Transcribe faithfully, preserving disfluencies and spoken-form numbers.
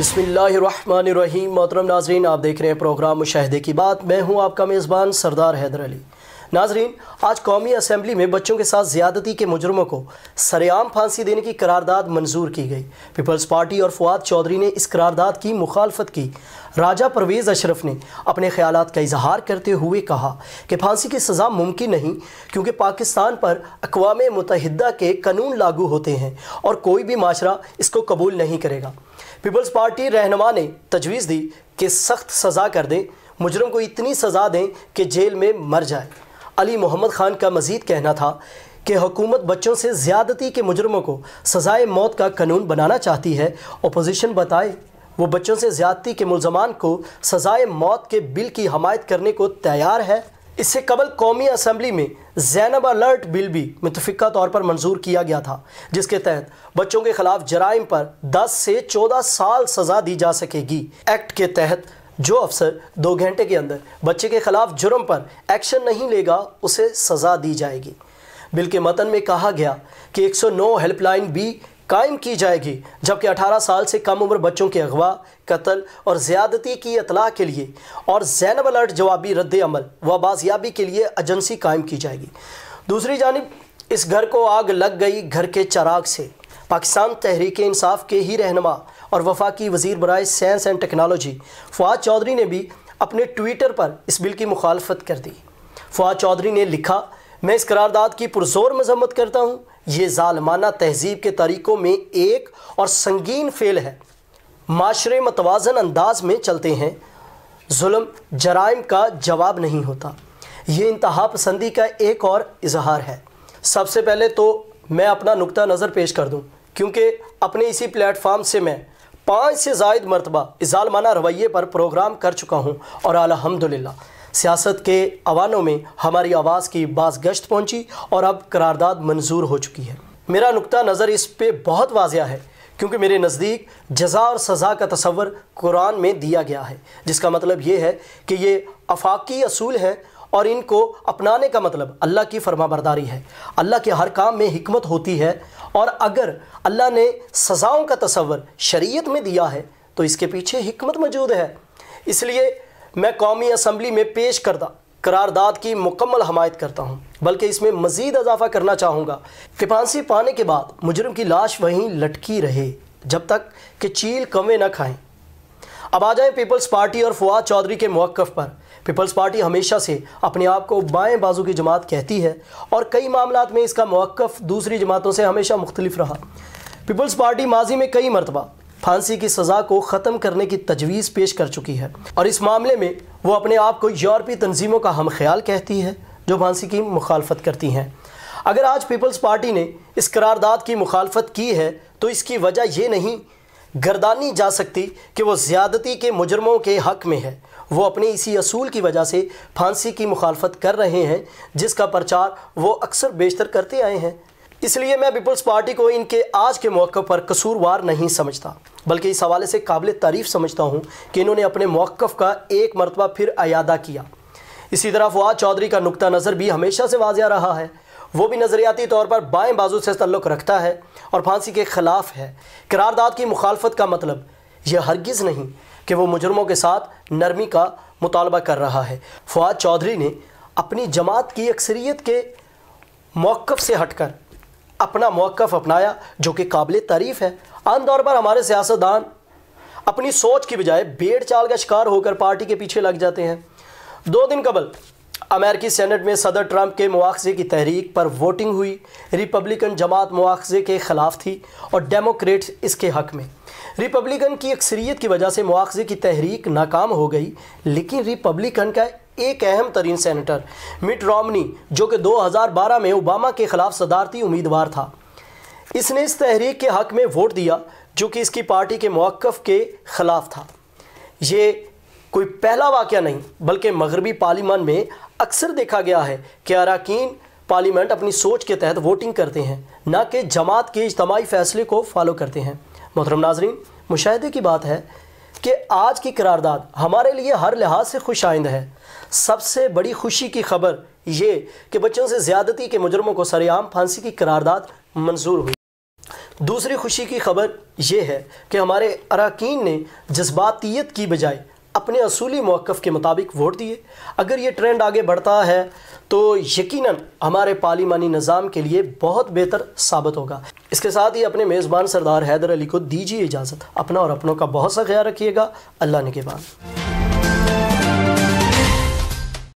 बिस्मिल्लाहिर्रहमानिर्रहीम। मोहतरम नाजरीन, आप देख रहे हैं प्रोग्राम मुशाहिदे की बात। मैं हूं आपका मेज़बान सरदार हैदर अली। नाजरीन, आज कौमी असम्बली में बच्चों के साथ ज़्यादती के मुजरमों को सरेआम फांसी देने की करारदाद मंजूर की गई। पीपल्स पार्टी और फुआद चौधरी ने इस करारदाद की मुखालफत की। राजा परवेज़ अशरफ ने अपने ख्यालात का इजहार करते हुए कहा कि फांसी की सज़ा मुमकिन नहीं, क्योंकि पाकिस्तान पर अक़वाम मुत्तहिदा के कानून लागू होते हैं और कोई भी माशरा इसको कबूल नहीं करेगा। पीपल्स पार्टी रहनुमा ने तजवीज़ दी कि सख्त सज़ा कर दें, मुजरम को इतनी सज़ा दें कि जेल में मर जाए। अली मोहम्मद खान का मज़ीद कहना था कि हुकूमत बच्चों से ज़्यादती के मुजरमों को सज़ाए मौत का कानून बनाना चाहती है। अपोजिशन बताए वो बच्चों से ज़्यादती के मुलज़मान को सज़ाए मौत के बिल की हमायत करने को तैयार है। इससे कबल कौमी असम्बली में ज़ैनब अलर्ट बिल भी मुतफ़िक़ा तौर पर मंजूर किया गया था, जिसके तहत बच्चों के ख़िलाफ़ जराइम पर दस से चौदह साल सज़ा दी जा सकेगी। एक्ट के तहत जो अफसर दो घंटे के अंदर बच्चे के ख़िलाफ़ जुर्म पर एक्शन नहीं लेगा, उसे सज़ा दी जाएगी। बिल के मतन में कहा गया कि एक सौ नौ हेल्पलाइन भी कायम की जाएगी, जबकि अठारह साल से कम उम्र बच्चों के अगवा, कत्ल और ज़्यादती की इतला के लिए और ज़ैनब अलर्ट जवाबी रद्द अमल व बाजियाबी के लिए एजेंसी कायम की जाएगी। दूसरी जानिब इस घर को आग लग गई घर के चराग से। पाकिस्तान तहरीक इंसाफ के ही रहनुमा और वफाकी वज़ीर बराए science and technology Fawad Chaudhry ने भी अपने ट्विटर पर इस बिल की मुखालफत कर दी। फुआद चौधरी ने लिखा, मैं इस करारदाद की पुरज़ोर मज़म्मत करता हूँ। ये ज़ालमाना तहज़ीब के तरीक़ों में एक और संगीन फ़ेल है। माशरे मतवाज़न अंदाज में चलते हैं, जुल्म जराइम का जवाब नहीं होता। ये इंतहा पसंदी का एक और इजहार है। सबसे पहले तो मैं अपना नुक्ता नज़र पेश कर दूँ, क्योंकि अपने इसी प्लेटफार्म से मैं पाँच से ज़ायद मरतबा ज़ालमाना रवैये पर प्रोग्राम कर चुका हूँ और अल्हम्दुलिल्लाह सियासत के अवानों में हमारी आवाज़ की बाज़ गश्त पहुँची और अब करारदाद मंजूर हो चुकी है। मेरा नुक्ता नज़र इस पे बहुत वाज़िया है, क्योंकि मेरे नज़दीक जज़ा और सज़ा का तसव्वुर कुरान में दिया गया है, जिसका मतलब ये है कि ये अफाकी असूल हैं और इनको अपनाने का मतलब अल्लाह की फरमाबरदारी है। अल्लाह के हर काम में हिकमत होती है, और अगर अल्लाह ने सज़ाओं का तसव्वुर शरीयत में दिया है तो इसके पीछे हिकमत मौजूद है। इसलिए मैं कौमी असम्बली में पेश करदा करारदाद की मुकम्मल हमायत करता हूँ, बल्कि इसमें मज़ीद इजाफ़ा करना चाहूँगा कि फांसी पाने के बाद मुजरिम की लाश वहीं लटकी रहे जब तक कि चील कौवे न खाएं। अब आ जाएं पीपल्स पार्टी और फुआद चौधरी के मौक़िफ़ पर। पीपल्स पार्टी हमेशा से अपने आप को बाएं बाजू की जमात कहती है और कई मामलात में इसका मौक़िफ़ दूसरी जमातों से हमेशा मुख्तलिफ रहा। पीपल्स पार्टी माजी में कई मरतबा फांसी की सज़ा को ख़त्म करने की तजवीज़ पेश कर चुकी है, और इस मामले में वो अपने आप को यूरोपीय तंजीमों का हम ख्याल कहती है जो फांसी की मुखालफत करती हैं। अगर आज पीपल्स पार्टी ने इस करारदाद की मुखालफत की है तो इसकी वजह ये नहीं गर्दानी जा सकती कि वो ज़्यादती के मुजरमों के हक़ में है। वो अपने इसी असूल की वजह से फांसी की मुखालफत कर रहे हैं, जिसका प्रचार वो अक्सर बेशतर करते आए हैं। इसलिए मैं पीपल्स पार्टी को इनके आज के मौक़िफ़ पर कसूरवार नहीं समझता, बल्कि इस हवाले से काबिल तारीफ़ समझता हूँ कि इन्होंने अपने मौक़िफ़ का एक मरतबा फिर अयादा किया। इसी तरह फुआद चौधरी का नुक्ता नज़र भी हमेशा से वाज़िया रहा है। वो भी नज़रियाती तौर पर बाएं बाजू से तल्लुक़ रखता है और फांसी के ख़िलाफ़ है। करारदाद की मुखालफत का मतलब यह हरगिज़ नहीं कि वो मुजरमों के साथ नरमी का मुतालबा कर रहा है। फुआद चौधरी ने अपनी जमात की अक्सरियत के मौक़िफ़ से हटकर अपना मौक़िफ़ अपनाया, जो कि काबिल तारीफ़ है। आम तौर पर हमारे सियासतदान अपनी सोच की बजाय भेड़ चाल का शिकार होकर पार्टी के पीछे लग जाते हैं। दो दिन कबल अमेरिकी सेनेट में सदर ट्रंप के मुआख़ज़े की तहरीक पर वोटिंग हुई। रिपब्लिकन जमात मुआख़ज़े के ख़िलाफ़ थी और डेमोक्रेट्स इसके हक़ में। रिपब्लिकन की अक्सरियत की वजह से मुआख़ज़े की तहरीक नाकाम हो गई, लेकिन रिपब्लिकन का एक अहम तरीन सेनेटर मिट रोमनी, जो कि दो हज़ार बारह में ओबामा के ख़िलाफ़ सदारती उम्मीदवार था, इसने इस तहरीक के हक़ में वोट दिया जो कि इसकी पार्टी के मौक़िफ़ के ख़िलाफ़ था। ये कोई पहला वाक़या नहीं, बल्कि मगरबी पार्लियामेंट में अक्सर देखा गया है कि अरकान पार्लियामेंट अपनी सोच के तहत वोटिंग करते हैं, ना कि जमात के इज्तिमाई फ़ैसले को फॉलो करते हैं। मोहतरम नाज़रीन, मुशाहिदे की बात है कि आज की करारदाद हमारे लिए हर लिहाज से खुश आइंद है। सबसे बड़ी खुशी की खबर ये कि बच्चों से ज़्यादती के मुजरमों को सरेआम फांसी की करारदाद मंजूर हुई। دوسری خوشی کی خبر یہ ہے کہ ہمارے اراکین نے جذباتیت کی بجائے اپنے اصولی موقف کے مطابق ووٹ دیے۔ اگر یہ ٹرینڈ آگے بڑھتا ہے تو یقیناً ہمارے پارلیمانی نظام کے لیے بہت بہتر ثابت ہوگا۔ اس کے ساتھ ہی اپنے میزبان سردار حیدر علی کو دیجیے اجازت۔ اپنا اور اپنوں کا بہت سا خیال رکھیے گا۔ اللہ نگہبان۔